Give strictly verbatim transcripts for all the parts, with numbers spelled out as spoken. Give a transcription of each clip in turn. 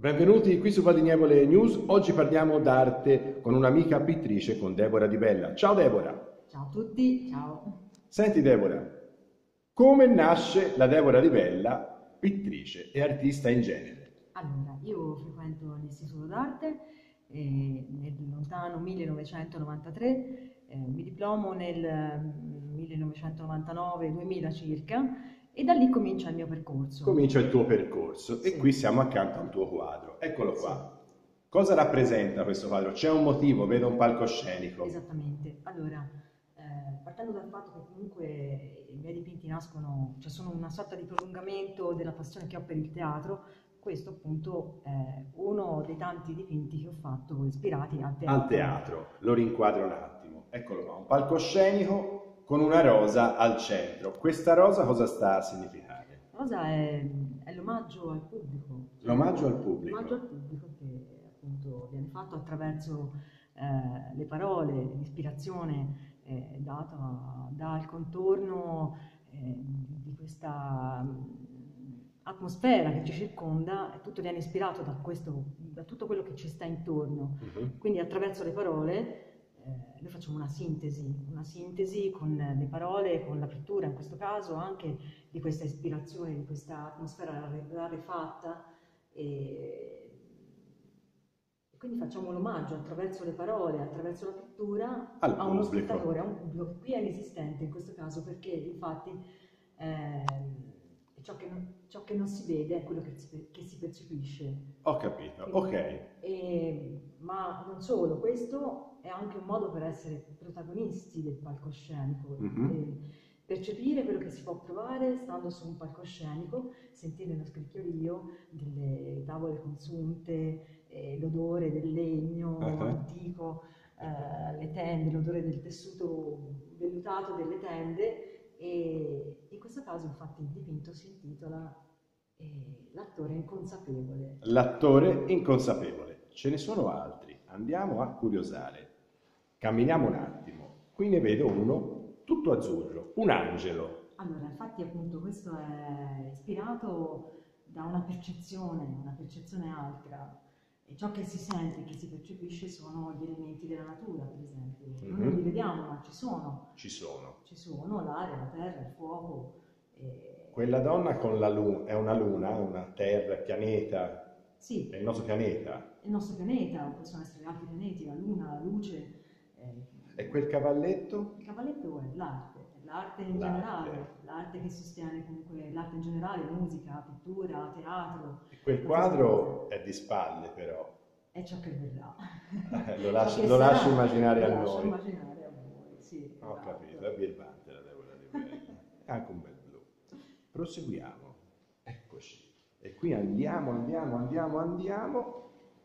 Benvenuti qui su Vadignevole News. Oggi parliamo d'arte con un'amica pittrice, con Deborah Di Bella. Ciao Deborah! Ciao a tutti, ciao! Senti Deborah, come nasce la Deborah Di Bella, pittrice e artista in genere? Allora, io frequento l'Istituto d'Arte e nel lontano millenovecentonovantatré, eh, mi diplomo nel mm, millenovecentonovantanove duemila circa e da lì comincia il mio percorso. Comincia il tuo percorso e Sì. qui siamo accanto a un tuo quadro. Eccolo Sì. qua. Cosa rappresenta questo quadro? C'è un motivo, vedo un palcoscenico. Esattamente. Allora, eh, partendo dal fatto che comunque i miei dipinti nascono, cioè sono una sorta di prolungamento della passione che ho per il teatro, questo appunto è uno dei tanti dipinti che ho fatto ispirati al teatro. Al teatro, lo rinquadro un attimo. Eccolo qua, un palcoscenico con una rosa al centro. Questa rosa cosa sta a significare? La rosa è, è l'omaggio al pubblico. L'omaggio al pubblico. L'omaggio al pubblico che appunto viene fatto attraverso eh, le parole, l'ispirazione eh, data dal contorno eh, di questa atmosfera che ci circonda, e tutto viene ispirato da, questo, da tutto quello che ci sta intorno. Uh-huh. Quindi attraverso le parole eh, noi facciamo una sintesi, una sintesi con le parole, con la pittura in questo caso, anche di questa ispirazione, di questa atmosfera rarefatta. E quindi facciamo l'omaggio attraverso le parole, attraverso la pittura Al a uno pubblico. spettatore, a un pubblico che qui è inesistente in questo caso, perché infatti eh, ciò, che non, ciò che non si vede è quello che si, che si percepisce. Ho capito, Quindi, ok. e, ma non solo, questo è anche un modo per essere protagonisti del palcoscenico, Mm-hmm. e percepire quello che si può provare stando su un palcoscenico, sentire lo scricchiolio delle tavole consunte, eh, l'odore del legno Uh-huh. antico, eh, le tende, l'odore del tessuto vellutato delle tende, e in questo caso infatti il dipinto si intitola eh, L'attore inconsapevole. L'attore inconsapevole. Ce ne sono altri, andiamo a curiosare. Camminiamo un attimo. Qui ne vedo uno tutto azzurro, un angelo. Allora, infatti appunto questo è ispirato da una percezione, una percezione altra, e ciò che si sente, che si percepisce sono gli elementi della natura, per esempio. Noi non li vediamo, ma ci sono. Ci sono. Ci sono l'aria, la terra, il fuoco. E... Quella donna con la luna, è una luna, una terra, pianeta. Sì. È il nostro pianeta. Il nostro pianeta, possono essere altri pianeti, la luna, la luce. Eh, e quel cavalletto? Il cavalletto è l'arte, l'arte in l'arte. generale, l'arte che sostiene comunque l'arte in generale, musica, pittura, teatro. E quel quadro è di spalle però. È ciò che verrà. lo lasci, lo lasci immaginare lo a lascio noi. immaginare a voi, sì. Ho esatto. capito, è birbante la Deborah Di Bella. È anche un bel blu. Proseguiamo. Eccoci. E qui andiamo, andiamo, andiamo, andiamo.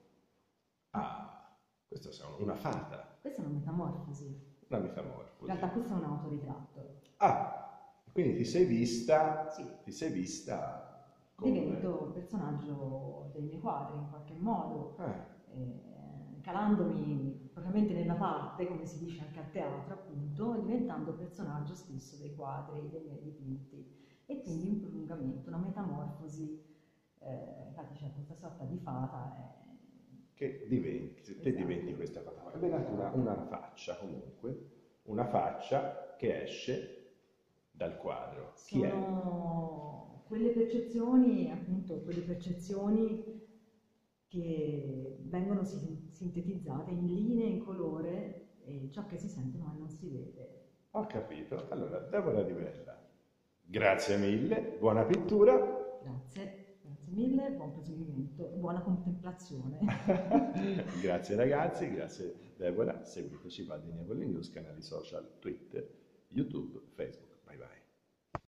Ah, questa è una fata. Questa è una metamorfosi. Una metamorfosi. In realtà questo è un autoritratto. Ah, quindi ti sei vista, sì. ti sei vista come... Divento personaggio dei miei quadri in qualche modo, eh. eh, calandomi propriamente nella parte, come si dice anche a teatro appunto, diventando personaggio stesso dei quadri, dei miei dipinti, e quindi un prolungamento, una metamorfosi, eh, infatti c'è questa sorta di fata. Eh, che diventi, te esatto. diventi questa fata. È venuta una, una faccia comunque, una faccia che esce dal quadro. Chi Sono è? Quelle percezioni, appunto, quelle percezioni che vengono sintetizzate in linee, in colore, e ciò che si sente ma non si vede. Ho capito. Allora, Deborah Di Bella, grazie mille, buona pittura. Grazie. Grazie mille, buon proseguimento e buona contemplazione. Grazie ragazzi, grazie Deborah, seguiteci Vadignevole News, canali social, Twitter, YouTube, Facebook.